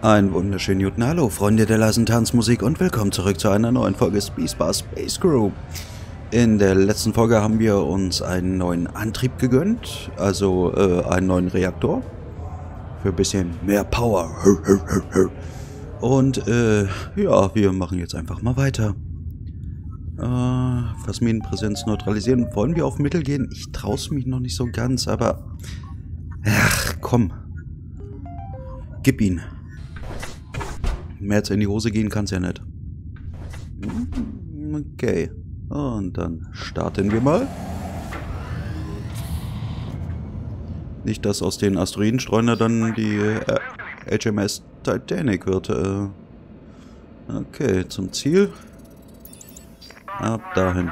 Einen wunderschönen guten Hallo, Freunde der leisen Tanzmusik und willkommen zurück zu einer neuen Folge Speedspar Space Crew. In der letzten Folge haben wir uns einen neuen Antrieb gegönnt, also einen neuen Reaktor für ein bisschen mehr Power. Und ja, wir machen jetzt einfach mal weiter. Phasminenpräsenz neutralisieren. Wollen wir auf Mittel gehen? Ich traue es mich noch nicht so ganz, aber... Ach, komm. Gib ihn. Mehr als in die Hose gehen kann es ja nicht. Okay. Und dann starten wir mal. Nicht, dass aus den Asteroidenstreuner dann die HMS Titanic wird. Okay, zum Ziel. Ab dahin.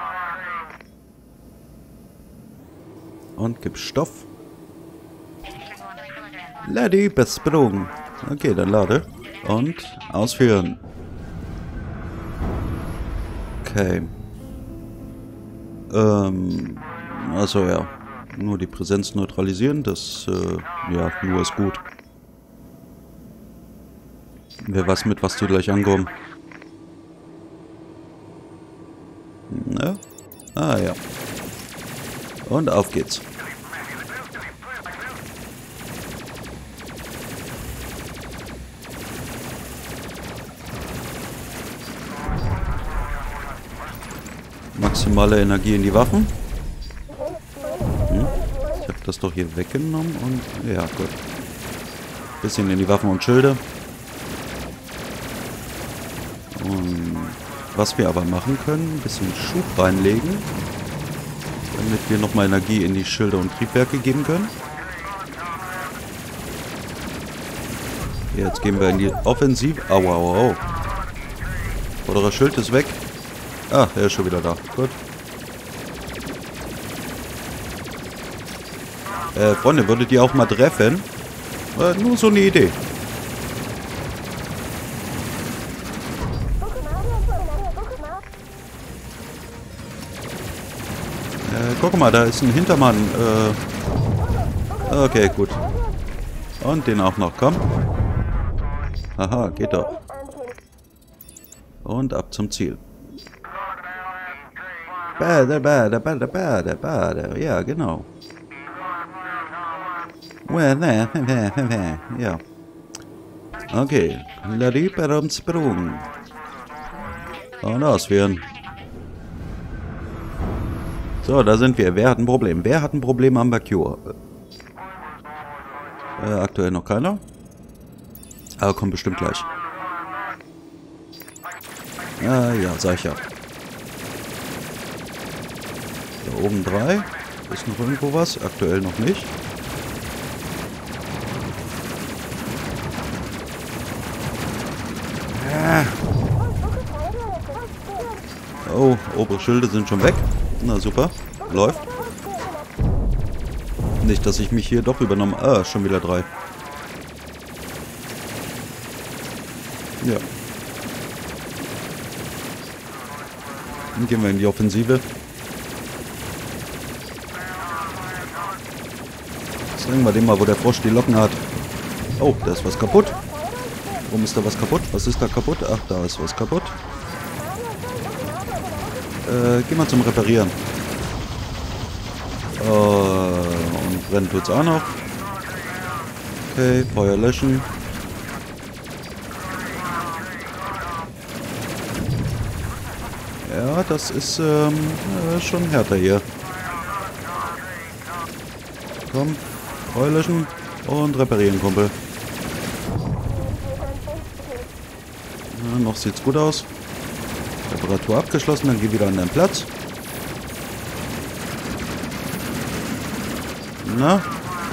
Und gib Stoff. Lady besprungen. Okay, dann lade. Und ausführen. Okay. Also ja. Nur die Präsenz neutralisieren. Das, ja, nur ist gut. Wer weiß mit, was die gleich ankommen. Ja. Ah ja. Und auf geht's. Maximale Energie in die Waffen. Ich habe das doch hier weggenommen und... Ja, gut. Bisschen in die Waffen und Schilde. Und was wir aber machen können, ein bisschen Schub reinlegen. Damit wir nochmal Energie in die Schilde und Triebwerke geben können. Jetzt gehen wir in die Offensive. Au, au, au. Vorderer Schild ist weg. Ah, er ist schon wieder da. Gut. Freunde, würdet ihr auch mal treffen? Nur so eine Idee. Guck mal, da ist ein Hintermann. Okay, gut. Und den auch noch, komm. Haha, geht doch. Und ab zum Ziel. Ja, genau. Ja. Okay. Sprung. Und ausführen. So, da sind wir. Wer hat ein Problem? Wer hat ein Problem am Merkur? Aktuell noch keiner. Aber kommt bestimmt gleich. Ja, sag ich ja. Da oben 3. Ist noch irgendwo was? Aktuell noch nicht. Oh, obere Schilde sind schon weg. Na super. Läuft. Nicht, dass ich mich hier doch übernommen... Ah, schon wieder 3. Ja. Dann gehen wir in die Offensive. Zeigen wir dem mal, wo der Frosch die Locken hat. Oh, da ist was kaputt. Warum ist da was kaputt? Was ist da kaputt? Ach, da ist was kaputt. Geh mal zum Reparieren. Und brennen tut's auch noch. Okay, Feuer löschen. Ja, das ist schon härter hier. Komm, Feuer löschen und reparieren, Kumpel. Ja, noch sieht's gut aus. Reparatur abgeschlossen, dann geh wieder an deinen Platz. Na?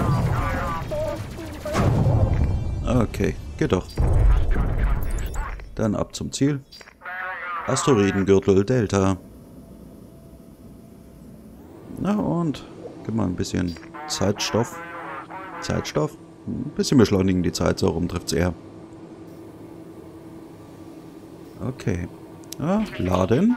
Okay, geht doch. Dann ab zum Ziel. Asteroidengürtel Delta. Na und? Gib mal ein bisschen Zeitstoff. Zeitstoff? Ein bisschen beschleunigen die Zeit, so rum trifft's eher. Okay. Ja, laden.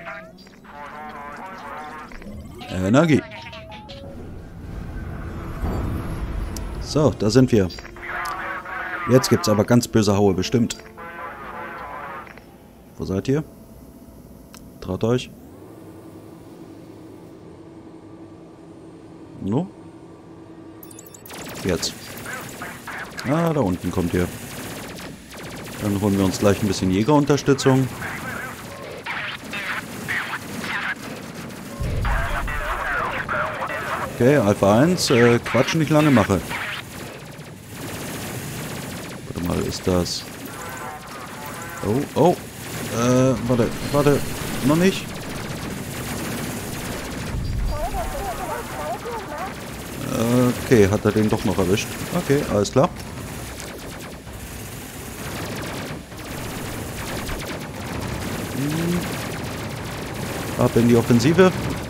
Energie. So, da sind wir. Jetzt gibt's aber ganz böse Haue, bestimmt. Wo seid ihr? Traut euch. No? Jetzt. Ah, da unten kommt ihr. Dann holen wir uns gleich ein bisschen Jägerunterstützung. Okay, Alpha 1, Quatsch nicht lange mache. Warte mal, ist das... Oh, warte, noch nicht. Okay, hat er den doch noch erwischt. Okay, alles klar. Ab in die Offensive.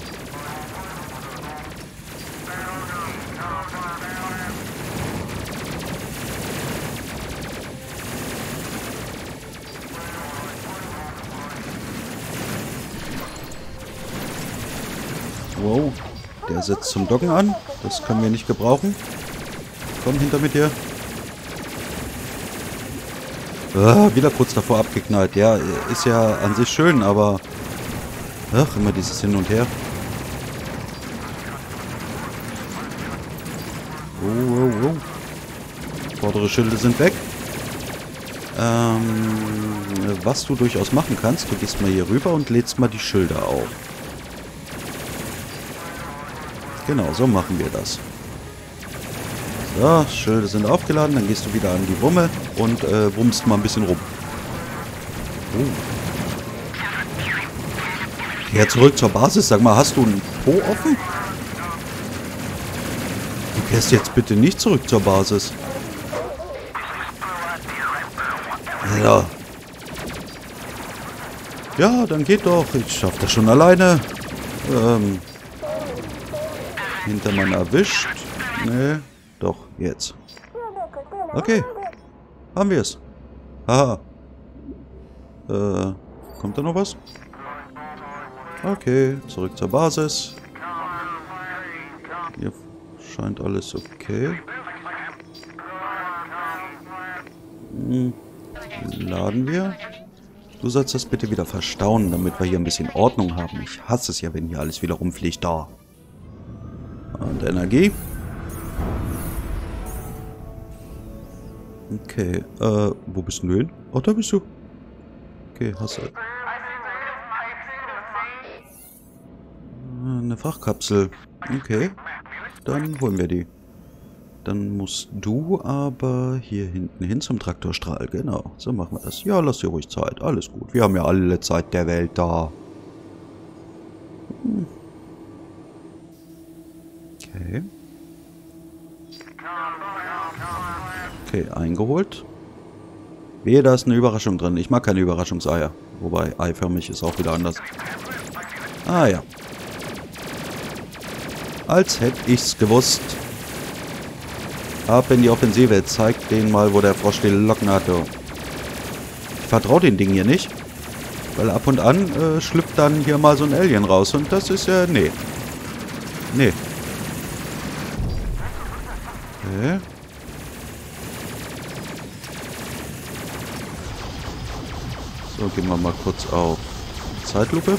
Wow, der setzt zum Docken an. Das können wir nicht gebrauchen. Komm, hinter mit dir. Wieder kurz davor abgeknallt. Ja, ist ja an sich schön, aber... Ach, immer dieses Hin und Her. Oh. Vordere Schilde sind weg. Was du durchaus machen kannst, du gehst mal hier rüber und lädst mal die Schilder auf. Genau, so machen wir das. So, Schilde sind aufgeladen, dann gehst du wieder an die Wumme und wummst mal ein bisschen rum. Ja, zurück zur Basis. Sag mal, hast du einen Po offen? Du gehst jetzt bitte nicht zurück zur Basis. Ja. Ja, dann geht doch. Ich schaff das schon alleine. Hintermann erwischt. Nee, doch, jetzt. Okay. Haben wir es. Haha. Kommt da noch was? Okay, zurück zur Basis. Hier scheint alles okay. Laden wir. Du sollst das bitte wieder verstauen, damit wir hier ein bisschen Ordnung haben. Ich hasse es ja, wenn hier alles wieder rumfliegt. Da. Und Energie. Okay, wo bist du hin? Oh, da bist du. Okay, hast du... Eine Frachtkapsel. Okay. Dann holen wir die. Dann musst du aber hier hinten hin zum Traktorstrahl. Genau. So machen wir das. Ja, lass dir ruhig Zeit. Alles gut. Wir haben ja alle Zeit der Welt da. Okay. Okay, eingeholt. Wehe, da ist eine Überraschung drin. Ich mag keine Überraschungseier. Wobei, eiförmig ist auch wieder anders. Ah ja. Als hätte ich's gewusst. Ab in die Offensive. Zeigt denen mal, wo der Frosch die Locken hatte. Ich vertraue den Ding hier nicht. Weil ab und an schlüpft dann hier mal so ein Alien raus. Und das ist ja... Nee. Nee. Okay. So, gehen wir mal kurz auf Zeitlupe.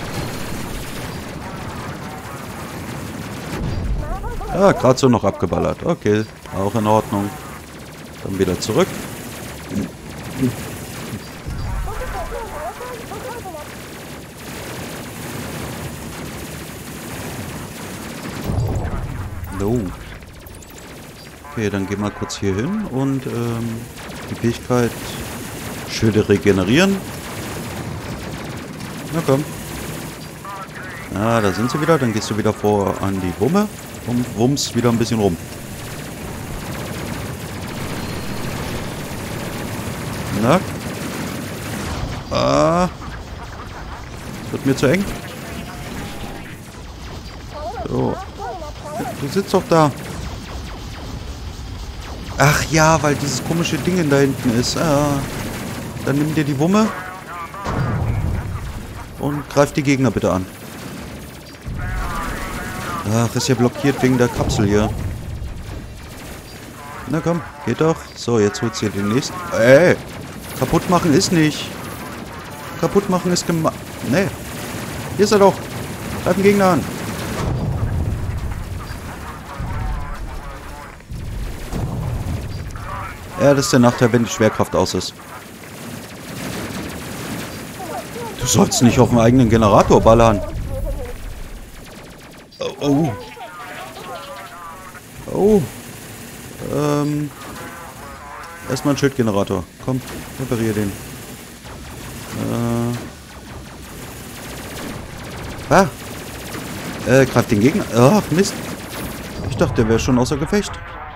Ja, gerade so noch abgeballert. Okay, auch in Ordnung. Dann wieder zurück. No. Okay, dann gehen wir kurz hier hin und die Fähigkeit Schilde regenerieren. Na komm. Ah, da sind sie wieder. Dann gehst du wieder vor an die Wumme. Und wummst wieder ein bisschen rum. Na? Ah. Wird mir zu eng. So. Du sitzt doch da. Ach ja, weil dieses komische Ding da hinten ist. Ah. Dann nimm dir die Wumme. Und greif die Gegner bitte an. Ach, ist ja blockiert wegen der Kapsel hier. Na komm, geht doch. So, jetzt holt's hier den nächsten. Ey! Kaputt machen ist nicht. Kaputt machen ist gemacht. Nee. Hier ist er doch. Greif den Gegner an. Ja, das ist der Nachteil, wenn die Schwerkraft aus ist. Du sollst nicht auf den eigenen Generator ballern. Oh. Oh. Erstmal ein Schildgenerator. Komm, reparier den. Greif den Gegner. Ach, Mist. Ich dachte, der wäre schon außer Gefecht.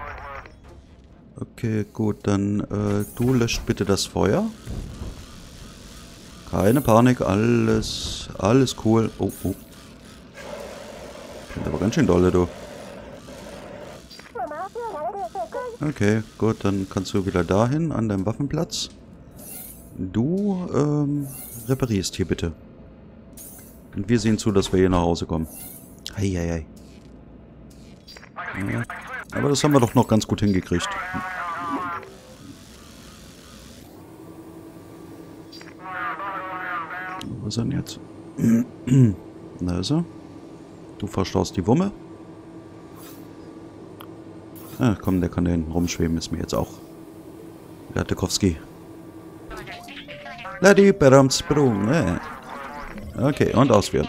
Okay, gut, dann du löscht bitte das Feuer. Keine Panik, alles cool. Oh, oh. Klingt aber ganz schön dolle, du. Okay, gut, dann kannst du wieder dahin, an deinem Waffenplatz. Du, reparierst hier bitte. Und wir sehen zu, dass wir hier nach Hause kommen. Heieiei. Ja, aber das haben wir doch noch ganz gut hingekriegt. Wo ist er denn jetzt? Da ist er. Du verstaust die Wumme. Ah, komm, der kann da hinten rumschweben, ist mir jetzt auch. Der Tarkowski. Lady Sprung. Okay, und ausführen.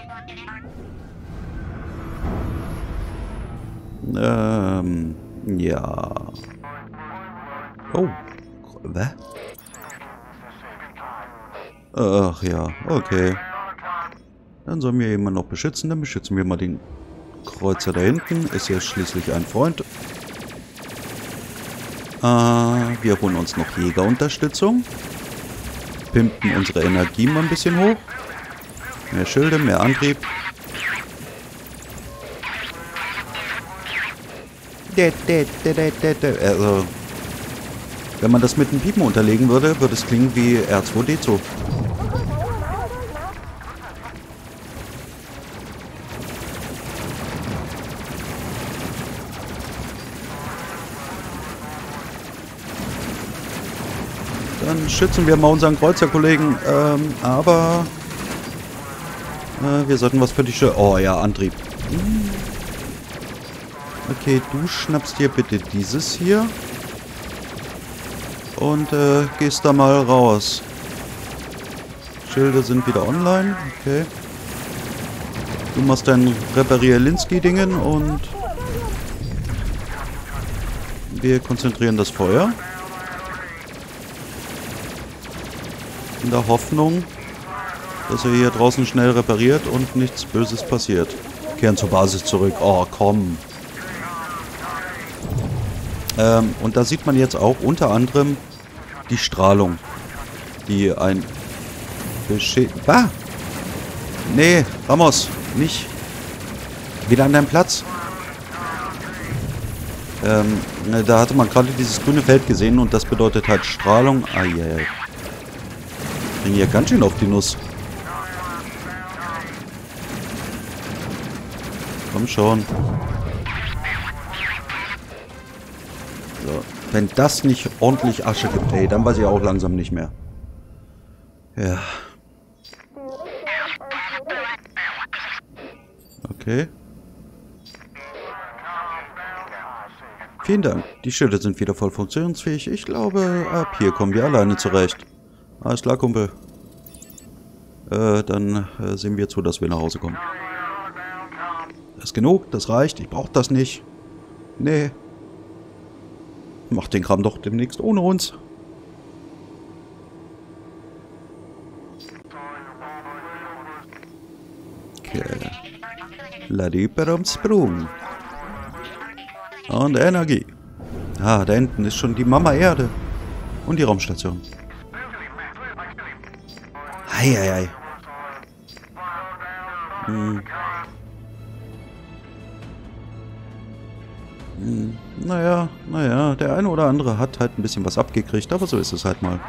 Ja. Oh. Was? Ach ja, okay. Dann sollen wir jemanden noch beschützen. Dann beschützen wir mal den Kreuzer da hinten. Ist ja schließlich ein Freund. Wir holen uns noch Jägerunterstützung. Pimpen unsere Energie mal ein bisschen hoch. Mehr Schilde, mehr Antrieb. Also, wenn man das mit einem Piepen unterlegen würde, würde es klingen wie R2D2. Dann schützen wir mal unseren Kreuzerkollegen, aber wir sollten was für die Oh ja, Antrieb. Okay, du schnappst dir bitte dieses hier. Und gehst da mal raus. Schilde sind wieder online. Okay. Du machst dein Reparier-Linsky-Dingen und wir konzentrieren das Feuer. In der Hoffnung, dass er hier draußen schnell repariert und nichts Böses passiert. Kehren zur Basis zurück. Oh, komm. Und da sieht man jetzt auch unter anderem die Strahlung, die ein Nee, Ramos, nicht. Wieder an deinem Platz. Da hatte man gerade dieses grüne Feld gesehen und das bedeutet halt Strahlung. Eieiei. Bring hier ganz schön auf die Nuss. Komm schon. So. Wenn das nicht ordentlich Asche gibt, ey, dann weiß ich auch langsam nicht mehr. Ja. Okay. Vielen Dank. Die Schilde sind wieder voll funktionsfähig. Ich glaube, ab hier kommen wir alleine zurecht. Alles klar, Kumpel. Dann sehen wir zu, dass wir nach Hause kommen. Das ist genug, das reicht. Ich brauche das nicht. Nee. Macht den Kram doch demnächst ohne uns. Okay. Lady Sprung. Und Energie. Ah, da hinten ist schon die Mama Erde. Und die Raumstation. Heieiei. Naja, der eine oder andere hat halt ein bisschen was abgekriegt, aber so ist es halt mal.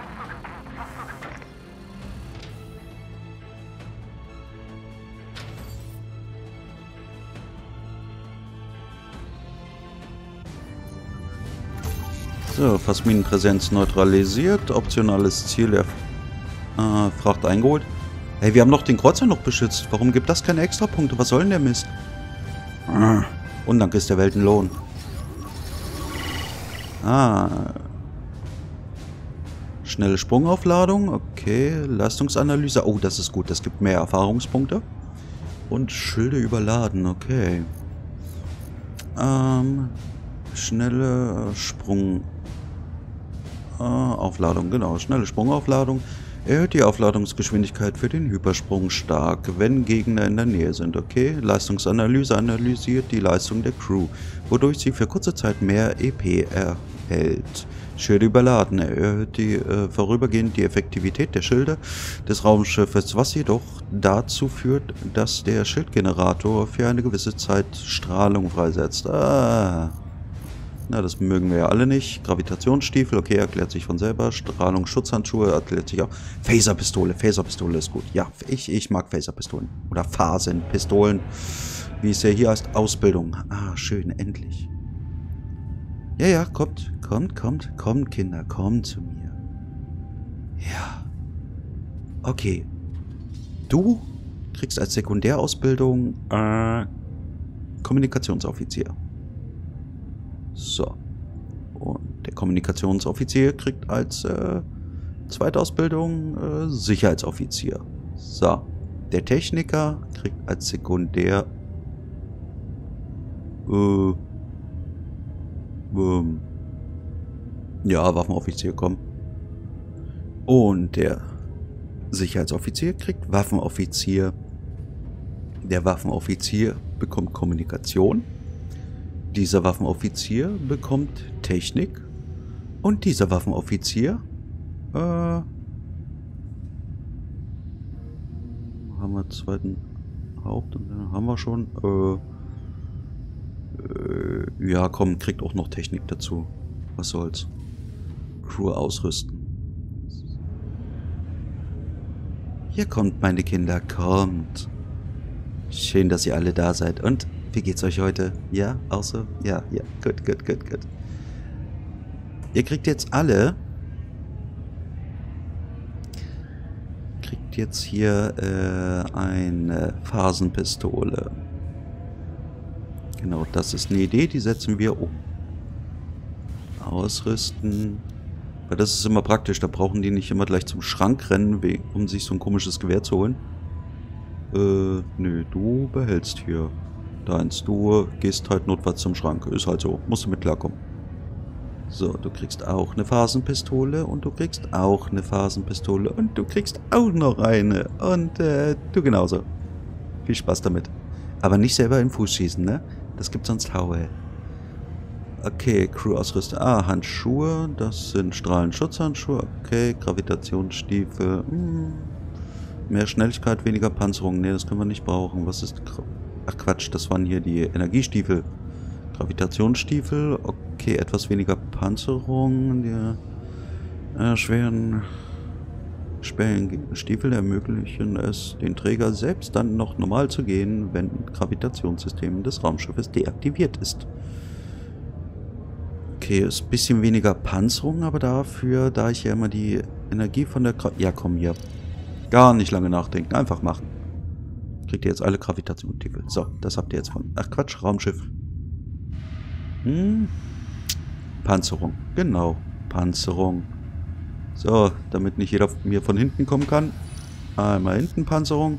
So, Phasminenpräsenz neutralisiert. Optionales Ziel der Fracht eingeholt. Hey, wir haben doch den Kreuzer noch beschützt. Warum gibt das keine Extrapunkte? Was soll denn der Mist? Undank ist der Welt ein Lohn. Schnelle Sprungaufladung. Okay. Leistungsanalyse. Oh, das ist gut. Das gibt mehr Erfahrungspunkte. Und Schilde überladen. Okay. Schnelle Sprungaufladung. Genau. Schnelle Sprungaufladung. Erhöht die Aufladungsgeschwindigkeit für den Hypersprung stark, wenn Gegner in der Nähe sind. Okay, Leistungsanalyse analysiert die Leistung der Crew, wodurch sie für kurze Zeit mehr EP erhält. Schilde überladen, erhöht vorübergehend die Effektivität der Schilde des Raumschiffes, was jedoch dazu führt, dass der Schildgenerator für eine gewisse Zeit Strahlung freisetzt. Na, das mögen wir ja alle nicht. Gravitationsstiefel, okay, erklärt sich von selber. Strahlung, Schutzhandschuhe, erklärt sich auch. Phaserpistole, Phaserpistole ist gut. Ja, ich mag Phaserpistolen. Oder Phasenpistolen, wie es ja hier heißt. Ausbildung. Schön, endlich. Ja, kommt, Kinder, kommt zu mir. Ja. Okay. Du kriegst als Sekundärausbildung Kommunikationsoffizier. So. Und der Kommunikationsoffizier kriegt als zweite Ausbildung Sicherheitsoffizier. So. Der Techniker kriegt als Sekundär ja, Waffenoffizier, komm. Und der Sicherheitsoffizier kriegt Waffenoffizier. Der Waffenoffizier bekommt Kommunikation. Dieser Waffenoffizier bekommt Technik. Und dieser Waffenoffizier haben wir zweiten Haupt und dann haben wir schon ja komm, kriegt auch noch Technik dazu. Was soll's. Crew ausrüsten. Hier kommt, meine Kinder, kommt. Schön, dass ihr alle da seid. Und wie geht's euch heute? Ja, auch so? Ja, gut. Ihr kriegt jetzt alle... Kriegt jetzt hier eine Phasenpistole. Genau, das ist eine Idee, die setzen wir um. Ausrüsten. Weil das ist immer praktisch, da brauchen die nicht immer gleich zum Schrank rennen, um sich so ein komisches Gewehr zu holen. Nö, du behältst hier deins. Du gehst halt notfalls zum Schrank. Ist halt so. Musst du mit klarkommen. So, du kriegst auch eine Phasenpistole und du kriegst auch eine Phasenpistole und du kriegst auch noch eine. Und du genauso. Viel Spaß damit. Aber nicht selber in den Fuß schießen, ne? Das gibt sonst Haue. Okay, Crew-Ausrüstung. Handschuhe. Das sind Strahlenschutzhandschuhe. Okay, Gravitationsstiefel. Mehr Schnelligkeit, weniger Panzerung. Ne, das können wir nicht brauchen. Was ist... Ach Quatsch, das waren hier die Energiestiefel. Gravitationsstiefel. Okay, etwas weniger Panzerung. Die schweren Stiefel ermöglichen es, den Träger selbst dann noch normal zu gehen, wenn das Gravitationssystem des Raumschiffes deaktiviert ist. Okay, ist ein bisschen weniger Panzerung, aber dafür, da ich ja immer die Energie von der... Ja, komm hier. Gar nicht lange nachdenken, einfach machen. Kriegt ihr jetzt alle Gravitationsstiefel. So, das habt ihr jetzt von... Ach Quatsch, Raumschiff. Panzerung. Genau, Panzerung. So, damit nicht jeder mir von hinten kommen kann. Einmal hinten Panzerung.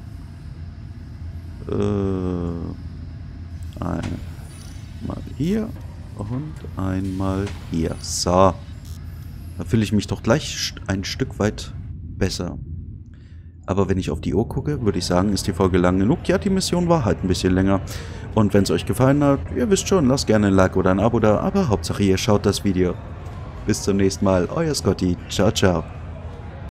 Einmal hier und einmal hier. So. Da fühle ich mich doch gleich ein Stück weit besser. Aber wenn ich auf die Uhr gucke, würde ich sagen, ist die Folge lang genug. Ja, die Mission war halt ein bisschen länger. Und wenn es euch gefallen hat, ihr wisst schon, lasst gerne ein Like oder ein Abo da. Aber Hauptsache ihr schaut das Video. Bis zum nächsten Mal. Euer Scotty. Ciao, ciao.